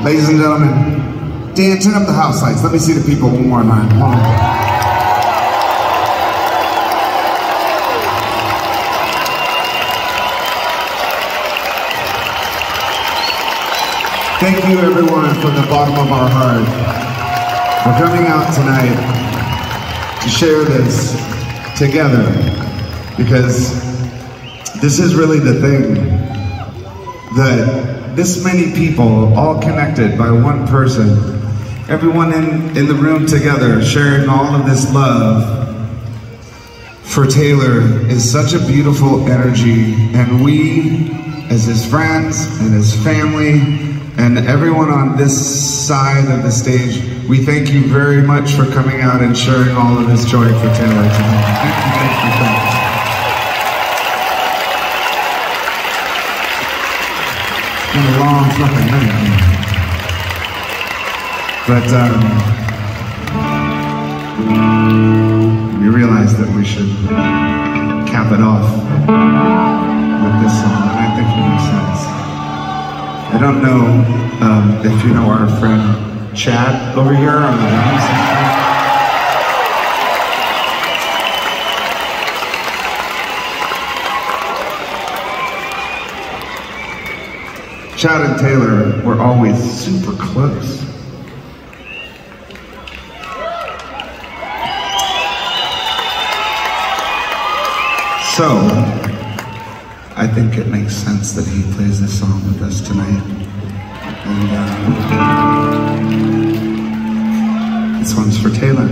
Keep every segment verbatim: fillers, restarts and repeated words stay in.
Ladies and gentlemen, Dan, turn up the house lights. Let me see the people one more time. Come on. Thank you, everyone, from the bottom of our heart for coming out tonight to share this together, because this is really the thing, that this many people, all connected by one person, everyone in, in the room together, sharing all of this love for Taylor is such a beautiful energy. And we, as his friends and his family, and everyone on this side of the stage, we thank you very much for coming out and sharing all of this joy for Taylor tonight. Thank you, thank you, thank you. It's been a long fucking night, man. But um, we realized that we should cap it off with this song, and I think it makes sense. I don't know um, if you know our friend Chad over here on the drums. Chad and Taylor were always super close. So, I think it makes sense that he plays this song with us tonight. And uh, this one's for Taylor.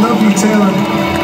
love you, Taylor.